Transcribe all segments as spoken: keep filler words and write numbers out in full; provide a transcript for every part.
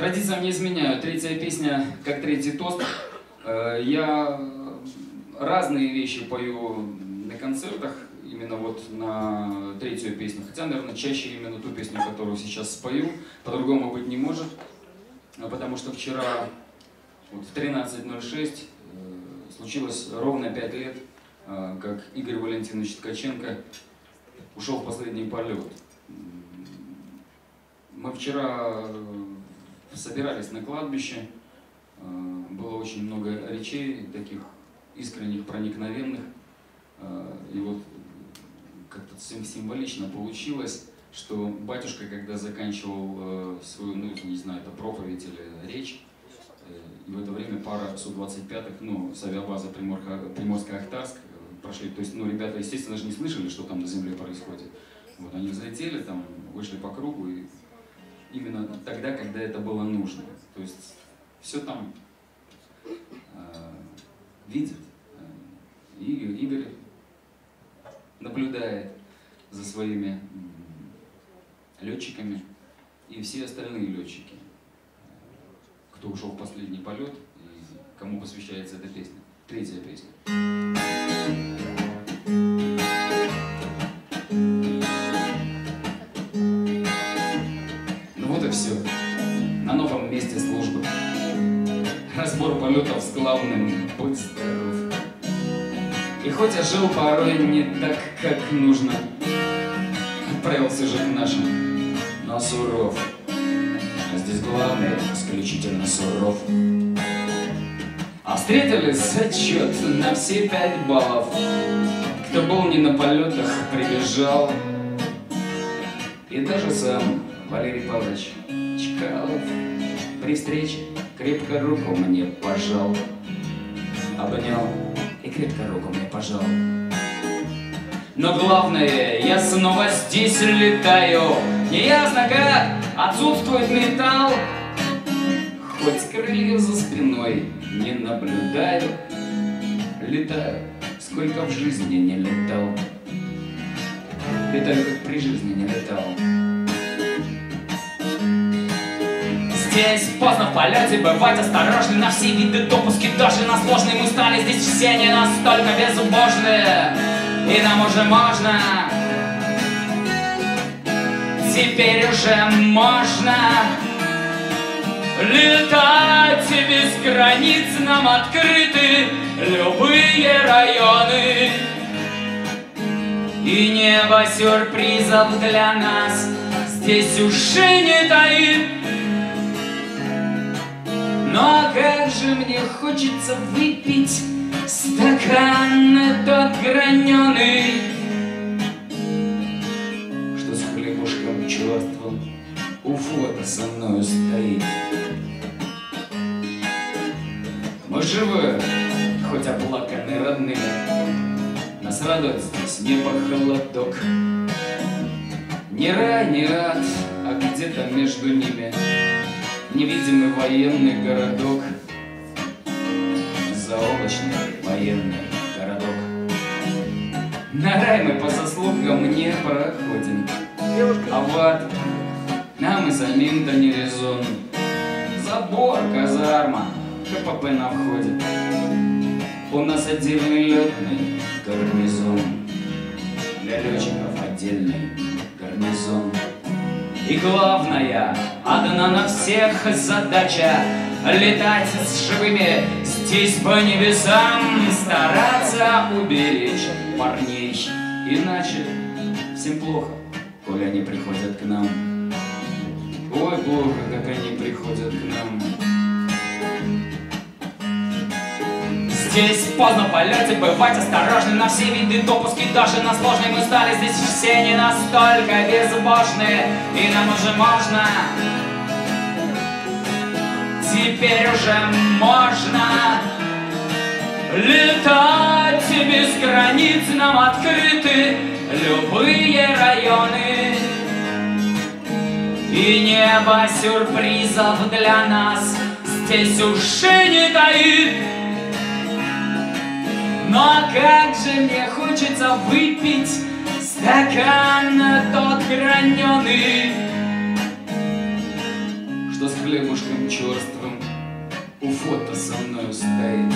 Традициям не изменяю. Третья песня, как третий тост. Я разные вещи пою на концертах, именно вот на третью песню. Хотя, наверное, чаще именно ту песню, которую сейчас спою. По-другому быть не может. Потому что вчера вот, в тринадцать ноль шесть случилось ровно пять лет, как Игорь Валентинович Ткаченко ушел в последний полет. Мы вчера собирались на кладбище, было очень много речей, таких искренних, проникновенных, и вот как-то символично получилось, что батюшка, когда заканчивал свою, ну не знаю, это проповедь или речь, и в это время пара Су двадцать пятых, ну, с авиабазы Приморско-Ахтарск прошли, то есть, ну, ребята, естественно, же не слышали, что там на земле происходит. Вот, они взлетели, там, вышли по кругу, и именно тогда, когда это было нужно. То есть все там э, видит. Игорь, Игорь наблюдает за своими летчиками и все остальные летчики, кто ушел в последний полет и кому посвящается эта песня. Третья песня. Все. На новом месте службы. Разбор полетов с главным «Будь здоров». И хоть я жил порой не так, как нужно, отправился же к нашим, но суров. А здесь главное исключительно суров. А встретили зачет на все пять баллов. Кто был не на полетах, прибежал. И даже сам Валерий Павлович Чкалов при встрече крепко руку мне пожал, обнял и крепко руку мне пожал. Но главное, я снова здесь летаю, неясно как отсутствует металл. Хоть крылья за спиной не наблюдаю, летаю, сколько в жизни не летал. Летаю, как при жизни не летал. Здесь поздно в полете, бывать осторожны на все виды допуски, даже на сложные мы стали здесь все не настолько безубожные, и нам уже можно, теперь уже можно летать, и без границ нам открыты любые районы, и небо сюрпризов для нас здесь уже не таит. Но как же мне хочется выпить стакан тот граненый, что с хлебушком черством у фото со мною стоит. Мы живы, хоть оплаканы родными, нас радует здесь небо холодок. Не рай, не ад, а где-то между ними невидимый военный городок, заоблачный военный городок. На рай мы по заслугам не проходим, а в ад нам и самим-то не резон. Забор, казарма, КПП на входе, у нас отдельный летный гарнизон, для летчиков отдельный гарнизон. И главная, одна на всех задача — летать с живыми здесь по небесам, стараться уберечь парней. Иначе всем плохо, коли они приходят к нам. Ой, плохо, как они приходят к нам. Здесь поздно в полете, бывать осторожны на все виды допуски, даже на сложные мы стали здесь все не настолько безбожные, и нам уже можно, теперь уже можно летать, и без границ нам открыты любые районы, и небо сюрпризов для нас здесь уже не таит. Но как же мне хочется выпить стакан тот граненый, что с хлебушком черствым у фото со мною стоит.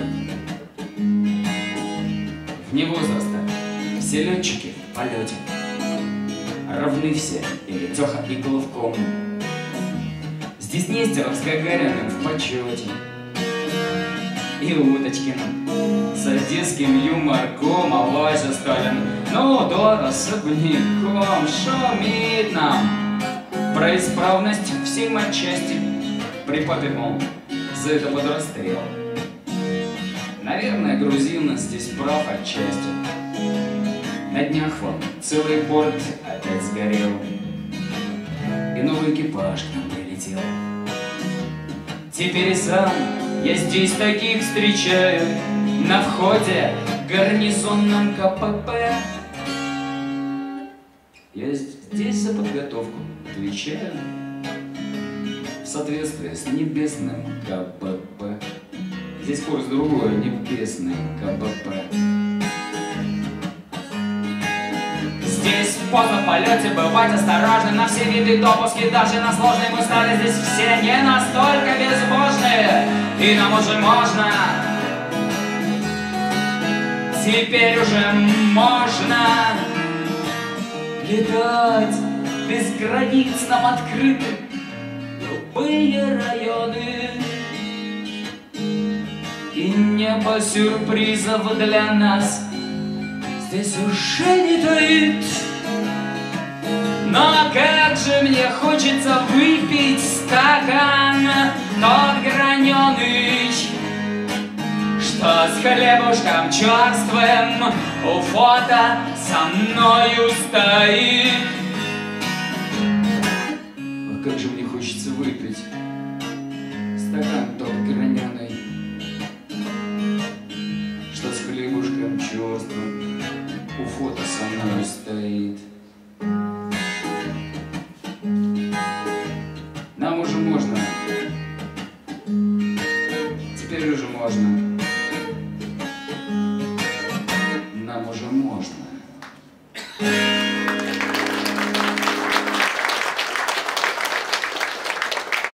Вне возраста все летчики в полете, равны все, и Летеха, и Головком. Здесь Нестеров с Гагариным в почете, и Уточкиным с одесским юморком, а Вася Сталин, ну да, особняком шумит нам про исправность всей матчасти. Припадок, мол, за это под расстрел. Наверное, грузин здесь прав отчасти. На днях вон целый порт опять сгорел, и новый экипаж к нам прилетел. Теперь и сам я здесь таких встречаю на входе в гарнизонном ка пэ пэ. Я здесь за подготовку отвечаю в соответствии с небесным ка пэ пэ. Здесь курс другой, небесный ка пэ пэ. Здесь поздно в полете бывать осторожны, на все виды допуски, даже на сложные мы стали здесь все не настолько безбожные, и нам уже можно, теперь уже можно летать без границ, нам открыты любые районы, и небо сюрпризов для нас здесь уже не таит. Но как же мне хочется выпить стакан тот граненый, что с хлебушком черствым у фото со мною стоит. А как же мне хочется выпить стакан тот граненый, что с хлебушком черствым у фото со мной стоит. Нам уже можно, теперь уже можно.